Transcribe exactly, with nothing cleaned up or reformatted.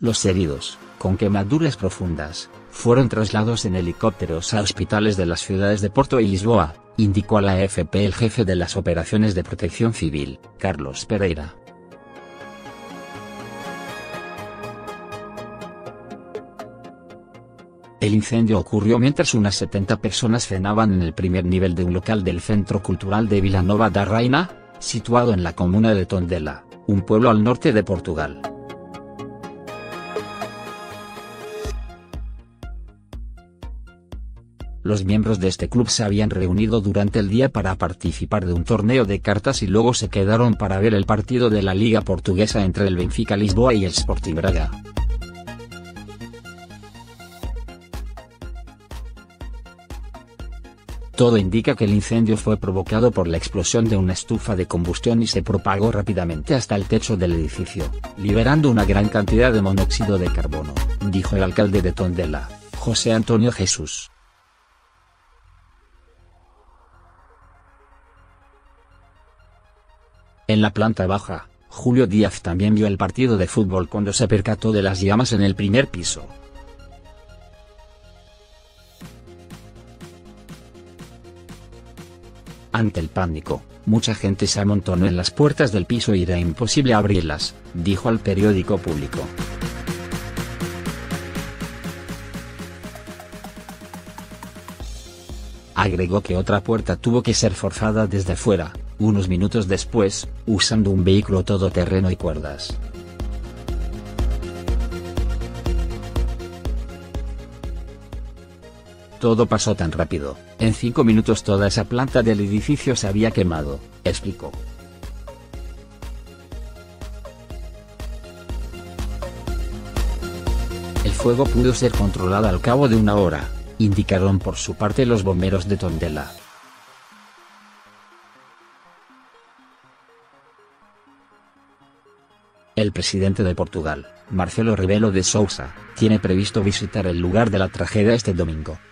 Los heridos, con quemaduras profundas, fueron trasladados en helicópteros a hospitales de las ciudades de Porto y Lisboa, indicó a la A F P el jefe de las operaciones de protección civil, Carlos Pereira. El incendio ocurrió mientras unas setenta personas cenaban en el primer nivel de un local del Centro Cultural de Vila Nova da Rainha, situado en la comuna de Tondela, un pueblo al norte de Portugal. Los miembros de este club se habían reunido durante el día para participar de un torneo de cartas y luego se quedaron para ver el partido de la Liga Portuguesa entre el Benfica Lisboa y el Sporting Braga. Todo indica que el incendio fue provocado por la explosión de una estufa de combustión y se propagó rápidamente hasta el techo del edificio, liberando una gran cantidad de monóxido de carbono, dijo el alcalde de Tondela, José Antonio Jesús. En la planta baja, Julio Díaz también vio el partido de fútbol cuando se percató de las llamas en el primer piso. Ante el pánico, mucha gente se amontonó en las puertas del piso y era imposible abrirlas, dijo al periódico Público. Agregó que otra puerta tuvo que ser forzada desde fuera, unos minutos después, usando un vehículo todoterreno y cuerdas. Todo pasó tan rápido, en cinco minutos toda esa planta del edificio se había quemado, explicó. El fuego pudo ser controlado al cabo de una hora, indicaron por su parte los bomberos de Tondela. El presidente de Portugal, Marcelo Rebelo de Sousa, tiene previsto visitar el lugar de la tragedia este domingo.